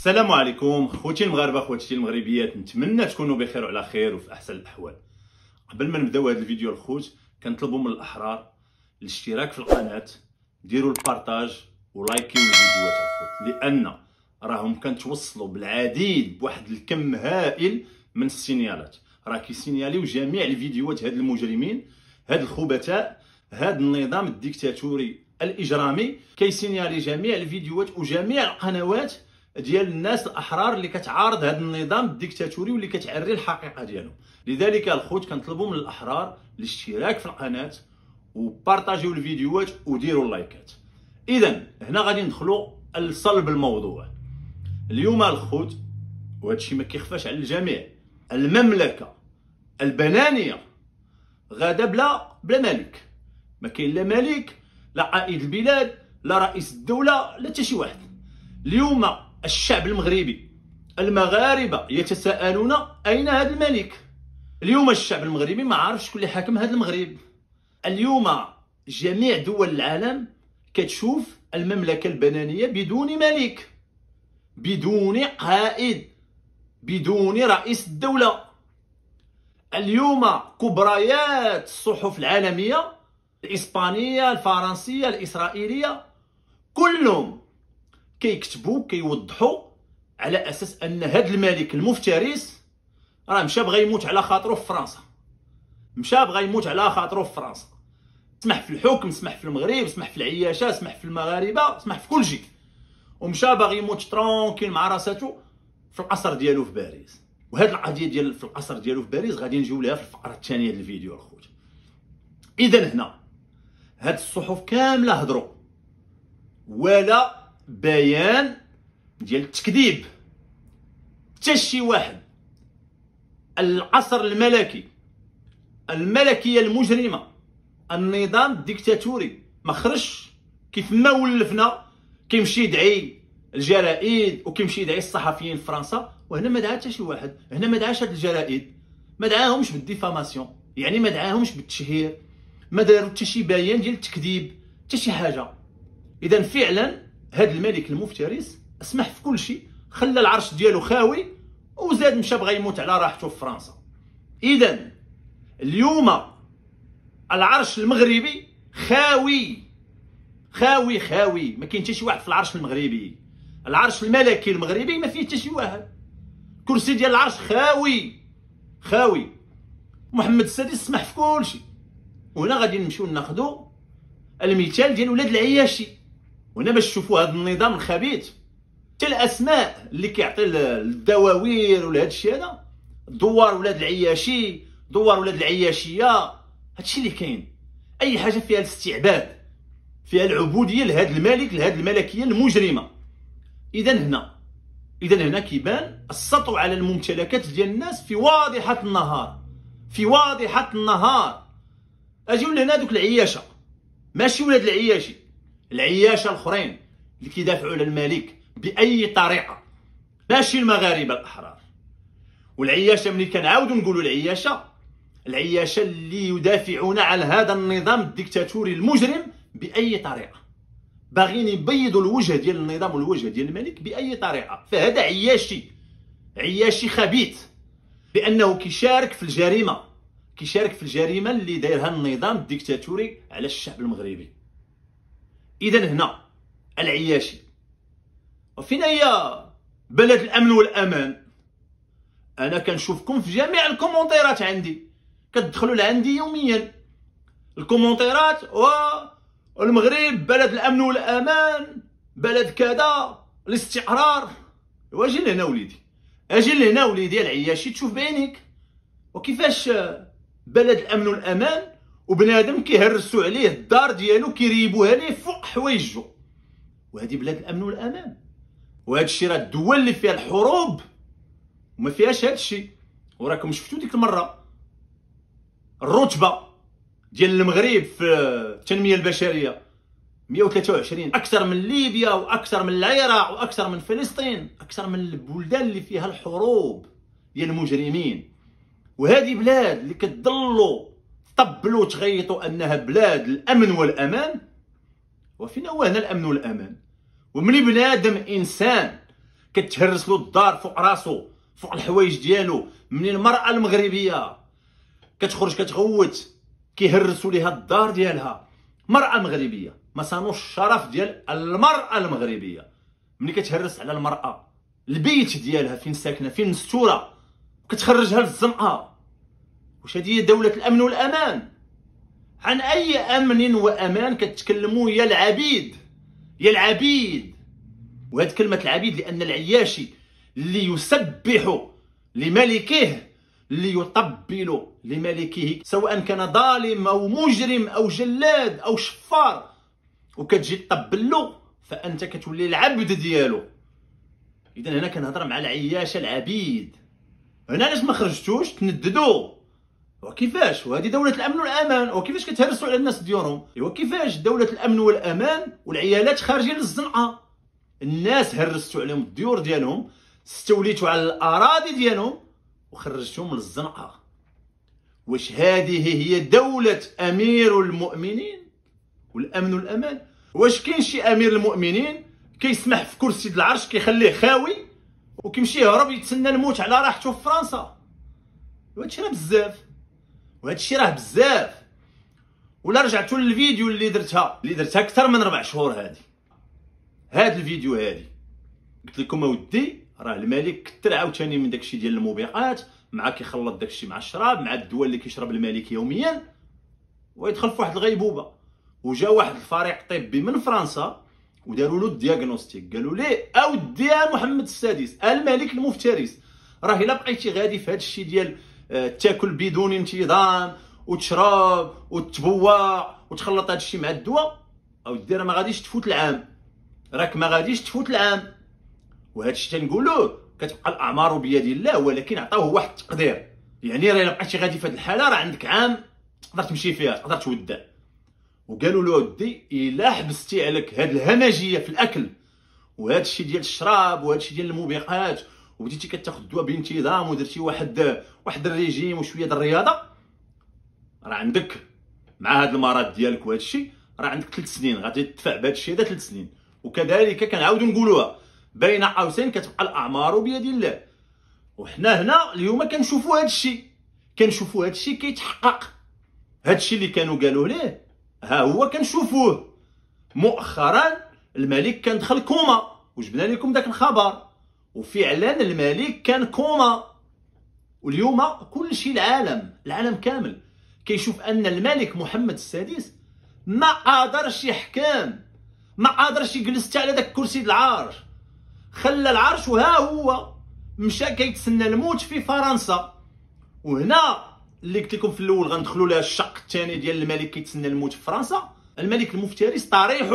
السلام عليكم خوتي المغاربه، خواتي المغربيات، نتمنى تكونوا بخير وعلى خير وفي احسن الاحوال. قبل ما نبداو هذا الفيديو الخوت كنطلبوا من الاحرار الاشتراك في القناه، ديروا البارطاج ولايكيو الفيديوهات الخوت، لان راهم كنتوصلوا بالعديد بواحد الكم هائل من السينيالات. راه كيسينياليو جميع الفيديوهات هاد المجرمين، هاد الخبثاء، هاد النظام الديكتاتوري الاجرامي كيسينيالي جميع الفيديوهات وجميع القنوات ديال الناس الاحرار اللي كتعارض هذا النظام الديكتاتوري واللي كتعري الحقيقه ديالهم. لذلك الخوت كنطلبوا من الاحرار الاشتراك في القناه وبارطاجيو الفيديوهات وديروا اللايكات. اذا هنا غادي ندخلوا لصلب الموضوع. اليوم الخوت وهذا الشيء ما كيخفاش على الجميع، المملكه البنانيه غادا بلا ملك. ما كاين لا ملك، لا قائد البلاد، لا رئيس الدوله، لا حتى شي واحد. اليوم الشعب المغربي، المغاربه يتساءلون اين هذا الملك؟ اليوم الشعب المغربي ما عارف شكون اللي حاكم هذا المغرب. اليوم جميع دول العالم كتشوف المملكه البنانيه بدون ملك، بدون قائد، بدون رئيس الدوله. اليوم كبريات الصحف العالميه، الاسبانيه، الفرنسيه، الاسرائيليه، كلهم كيكتبوا كيوضحوا على اساس ان هذا الملك المفترس راه مشى بغى يموت على خاطرو في فرنسا، مشى بغى يموت على خاطرو في فرنسا. سمح في الحكم، سمح في المغرب، سمح في العياشه، سمح في المغاربه، سمح في كل شيء، ومشى باغي يموت ترونكيل مع راساتو في القصر ديالو في باريس. وهاد القضيه ديال في القصر ديالو في باريس غادي نجيو لها في الفقره الثانيه ديال الفيديو الخوت. اذا هنا هاد الصحف كامله هضروا ولا بيان ديال التكذيب حتى شي واحد. العصر الملكي، الملكيه المجرمه، النظام الديكتاتوري ما خرجش كيف ما ولفنا كيمشي يدعي الجرائد وكيمشي يدعي الصحفيين في فرنسا. وهنا ما دعا حتى شي واحد، هنا ما دعاش هاد الجرائد، ما دعاهمش بالديفاماسيون، يعني ما دعاهمش بالتشهير، ما داروا حتى شي بيان ديال التكذيب، حتى شي حاجه. اذا فعلا هاد الملك المفترس اسمح في كل شيء، خلى العرش ديالو خاوي وزاد مشى بغى يموت على راحته في فرنسا. اذا اليوم العرش المغربي خاوي خاوي خاوي، ما كاين حتى شي واحد في العرش المغربي. العرش الملكي المغربي ما فيه حتى شي واحد، كرسي ديال العرش خاوي خاوي. محمد السادس سمح في كل شيء. وهنا غادي نمشيو ناخذوا المثال ديال ولاد العياشي، وهنا باش تشوفوا هذا النظام الخبيث. حتى الاسماء اللي كيعطي الدواوير ولا هذا الشيء هذا، دوار ولاد العياشي، دوار ولاد العياشيه، هادشي اللي كاين. اي حاجه فيها الاستعباد، فيها العبوديه لهذا الملك، لهذه الملكيه المجرمه. اذا هنا كيبان السطو على الممتلكات ديال الناس في واضحه النهار، في واضحه النهار. اجيو لهنا دوك العياشه، ماشي ولاد العياشي، العياشه الاخرين اللي كيدافعوا على الملك باي طريقه، ماشي المغاربه الاحرار. والعياشه ملي كنعاودوا نقولوا العياشه اللي يدافعون على هذا النظام الديكتاتوري المجرم باي طريقه، باغيين يبيضوا الوجه ديال النظام والوجه ديال الملك باي طريقه. فهذا عياشي خبيث، لانه كيشارك في الجريمه اللي دايرها النظام الديكتاتوري على الشعب المغربي. اذا هنا العياشي. وفين هي بلد الامن والامان؟ انا كنشوفكم في جميع الكومونتيرات عندي، كتدخلوا لعندي يوميا الكومونتيرات، والمغرب بلد الامن والامان، بلد كذا، الاستقرار. واجي لهنا وليدي، اجي لهنا وليدي العياشي تشوف بعينيك. وكيفاش بلد الامن والامان وبنادم كيهرسوا عليه الدار ديالو كيريبوها ليه فوق حوايجو؟ وهذه بلاد الامن والامان. وهذا الشيء راه الدول اللي فيها الحروب وما فيهاش هذا الشيء. وراكم شفتوا ديك المره الرتبه ديال المغرب في التنميه البشريه 123، اكثر من ليبيا واكثر من العراق واكثر من فلسطين، اكثر من البلدان اللي فيها الحروب ديال المجرمين. وهذه بلاد اللي كتضلوا طبلوا تغيطوا انها بلاد الامن والامان. وفين هو هنا الامن والامان؟ وملي بنادم انسان كتهرس له الدار فوق راسو، فوق الحوايج ديالو. من المرأة المغربية كتخرج كتغوت كيهرسوا ليها الدار ديالها، مرأة مغربية ما صانوش الشرف ديال المرأة المغربية. ملي كتهرس على المرأة البيت ديالها فين ساكنة، فين مستورة، وكتخرجها للزنقة، واش هذه هي دولة الأمن والأمان؟ عن أي أمن وأمان كتكلموا يا العبيد؟ يا العبيد. وهاد كلمة العبيد لأن العياشي اللي يسبح لملكه، اللي يطبل لملكه، سواء كان ظالم أو مجرم أو جلاد أو شفار، وكتجي تطبل له فأنت كتولي العبد ديالو. إذا هنا كنهضر مع العياشة العبيد. هنا علاش ما خرجتوش تنددوا؟ وكيفاش؟ وهذه دولة الأمن والأمان، وكيفاش كتهرسوا على الناس ديالهم؟ وكيفاش دولة الأمن والأمان والعيالات خارجين للزنقة؟ الناس هرستوا عليهم الديور ديالهم، استوليتوا على الأراضي ديالهم وخرجتوهم للزنقة. واش هذه هي دولة أمير المؤمنين والأمن والأمان؟ واش كاين شي أمير المؤمنين كيسمح في كرسي العرش كيخليه خاوي وكيمشي يهرب يتسنى الموت على راحته في فرنسا؟ وهادشي راه بزاف، وهادشي راه بزاف. ولا رجعتوا للفيديو اللي درتها اكثر من 4 شهور، هاد الفيديو قلت لكم اودي راه الملك كثر عاوتاني من داكشي ديال الموبقات، مع كيخلط داكشي مع الشراب، مع الدواء اللي كيشرب الملك يوميا، ويدخل في واحد الغيبوبه. وجا واحد الفريق طبي من فرنسا وداروا له الدياغنوستيك، قالوا ليه اودي يا محمد السادس الملك المفترس، راه الا بقيتي غادي في هذا الشيء ديال تاكل بدون انتظام وتشرب وتبوع وتخلط هذا الشيء مع الدواء، اودي راه ما غاديش تفوت العام، راك ما غاديش تفوت العام. وهذا الشيء تنقولوه كتبقى الاعمار بيد الله، ولكن عطاوه واحد التقدير. يعني راه الا بقيتي غادي في هذه الحاله راه عندك عام تقدر تمشي فيها، تقدر تودع. وقالوا له ودي الا حبستي عليك هاد الهمجيه في الاكل وهذا الشيء ديال الشراب وهذا الشيء ديال الموبقات، وبديتي كتاخذ الدواء بانتظام ودرتي واحد الريجيم وشويه ديال الرياضه، راه عندك مع هاد المرض ديالك وهذا الشيء راه عندك 3 سنين غادي تدفع بهذا الشيء هذا 3 سنين. وكذلك كنعاودوا نقولوها بين قوسين كتبقى الاعمار بيد الله. وحنا هنا اليوم كنشوفوا هذا الشيء كيتحقق. هذا الشيء اللي كانوا قالوا ليه ها هو كنشوفوه. مؤخرا الملك كان دخل كوما وجبنا لكم داك الخبر، وفعلا الملك كان كوما. واليوم كل شيء العالم كامل كيشوف ان الملك محمد السادس ما قادرش يحكم، ما قادرش يجلس حتى على داك كرسي العرش، خلى العرش وها هو مشى كيتسنى الموت في فرنسا. وهنا اللي قلت لكم في الاول غندخلوا لها الشق الثاني ديال الملك كيتسنى الموت في فرنسا. الملك المفترس طريح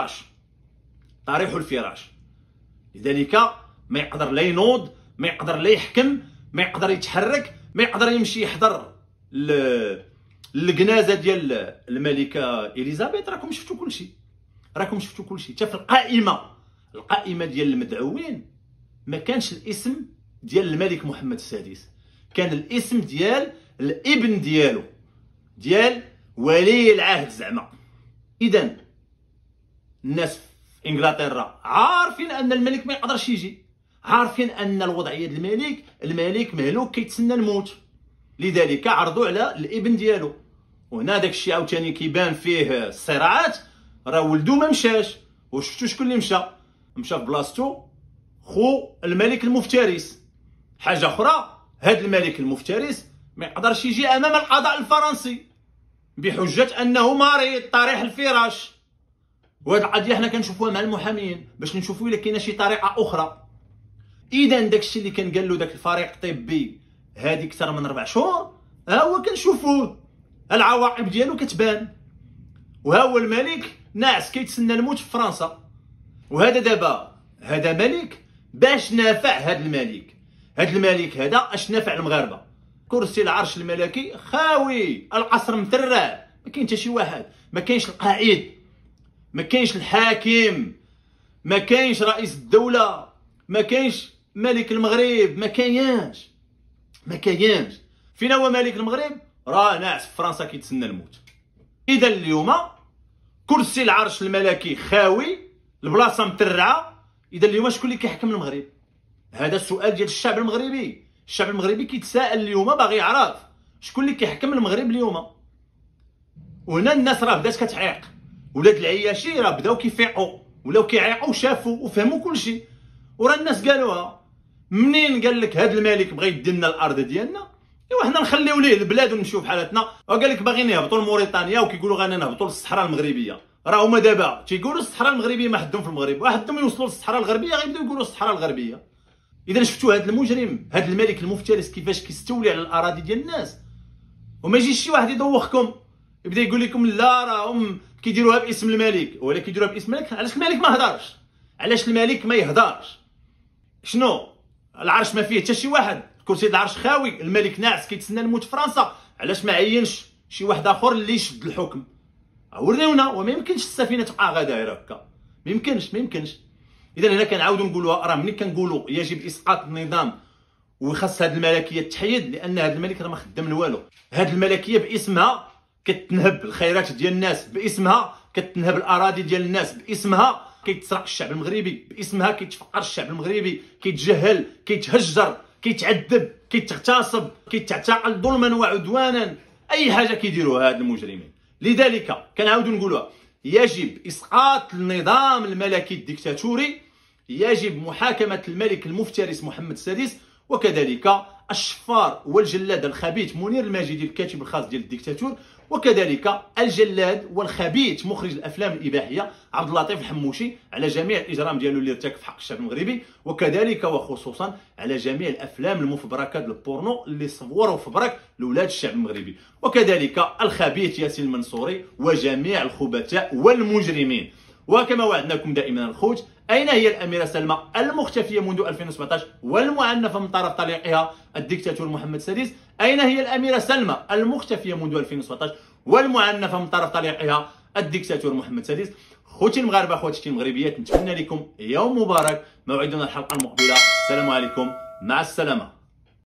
الفراش، لذلك ما يقدر لا ينوض، ما يقدر لا يحكم، ما يقدر يتحرك، ما يقدر يمشي يحضر الجنازه ديال الملكه اليزابيث. راكم شفتوا كل شيء حتى في القائمه ديال المدعوين ما كانش الاسم ديال الملك محمد السادس، كان الاسم ديال الابن ديالو، ديال ولي العهد زعما. اذا الناس في انجلترا عارفين ان الملك ما يقدرش يجي، عارفين ان الوضعيه ديال الملك مهلوك كيتسنى الموت، لذلك عرضوا على الابن ديالو. وهنا داك الشيء عاوتاني كيبان فيه الصراعات. راه ولدو ما مشاش، وشفتوا شكون اللي مشى في بلاصتو خو الملك المفترس. حاجه اخرى، هاد الملك المفترس ما يقدرش يجي امام القضاء الفرنسي بحجه انه مريض طريح الفراش. وهاد القضيه حنا كنشوفوها مع المحامين باش نشوفوا الا كاينه شي طريقه اخرى. اذا داكشي اللي كان قال له داك الفريق الطبي هذه اكثر من 4 شهور ها هو كنشوفوه، العواقب ديالو كتبان. وها هو الملك ناعس كيتسنى الموت في فرنسا. وهذا دابا هذا ملك باش نافع هذا الملك هذا اش نافع المغاربه؟ كرسي العرش الملكي خاوي، القصر مترع، ما كاين حتى شي واحد، ما كاينش القائد، ما كاينش الحاكم، ما كاينش رئيس الدوله، ما كاينش ملك المغرب، ما كاينش. فين هو ملك المغرب؟ راه ناعس في فرنسا كيتسنى الموت. اذا اليوم كرسي العرش الملكي خاوي، البلاصه مترعه. اذا اليوم شكون اللي كيحكم المغرب؟ هذا السؤال ديال الشعب المغربي. الشعب المغربي كيتساءل اليوم، باغي يعرف شكون اللي كيحكم المغرب اليوم. وهنا الناس راه بدات كتعيق، ولاد العياشي راه بداو كيفيقوا، ولاو كيعيقوا، شافوا وفهموا كلشي. وراه الناس قالوها منين قال لك هذا الملك بغى يدي لنا الارض ديالنا، ايوا حنا نخليو ليه البلاد ونمشيو بحالتنا. وقال لك باغيين يهبطوا لموريتانيا وكيقولوا غانا نهبطوا للصحراء المغربيه. راه هما دابا تيقولوا الصحراء المغربيه ما حدهم في المغرب، واحدهم يوصلوا للصحراء الغربيه غيبداو يقولوا الصحراء الغربيه. اذا شفتوا هذا المجرم، هذا الملك المفترس كيفاش كيستولي على الاراضي ديال الناس، وما يجيش شي واحد يدوخكم يبدا يقول لكم لا راهم كيديروها باسم الملك، ولا كيديروها باسم الملك. علاش الملك ما هضرش؟ علاش الملك ما يهضرش؟ شنو العرش ما فيه حتى شي واحد؟ كرسي العرش خاوي، الملك ناعس كيتسنى الموت في فرنسا. علاش ما عينش شي واحد اخر اللي يشد الحكم؟ وريونا. وما يمكنش السفينه تبقى غادايره هكا، ما يمكنش. اذا هنا كنعاودوا نقولوا، راه ملي كنقولوا يجب اسقاط النظام وخاص هذه الملكيه تحيد، لان هذا الملك راه ما خدام له والو. هذه الملكيه باسمها كتنهب الخيرات ديال الناس، باسمها كتنهب الاراضي ديال الناس، باسمها كيتسرق الشعب المغربي، باسمها كيتفقر الشعب المغربي، كيتجهل، كيتهجر، كيتعذب، كيتغتصب، كيتعتقل ظلما وعدوانا. اي حاجه كيديروها هاد المجرمين. لذلك كنعاودوا نقولوها، يجب اسقاط النظام الملكي الديكتاتوري، يجب محاكمه الملك المفترس محمد السادس، وكذلك الشفار والجلاد الخبيث منير الماجدي الكاتب الخاص ديال الديكتاتور، وكذلك الجلاد والخبيث مخرج الافلام الاباحيه عبد اللطيف الحموشي على جميع الاجرام ديالو اللي ارتكب في حق الشعب المغربي، وكذلك وخصوصا على جميع الافلام المفبركه ديال البورنو اللي صوروا فبرك لاولاد الشعب المغربي، وكذلك الخبيث ياسين المنصوري وجميع الخبثاء والمجرمين. وكما وعدناكم دائما الخوت، أين هي الأميرة سلمى المختفية منذ 2017 والمعنفة من طرف طليقها الدكتاتور محمد السادس؟ أين هي الأميرة سلمى المختفية منذ 2017 والمعنفة من طرف طليقها الدكتاتور محمد السادس؟ خوتي المغاربة، خواتي المغربيات، نتمنى لكم يوم مبارك. موعدنا الحلقة المقبلة. السلام عليكم، مع السلامة.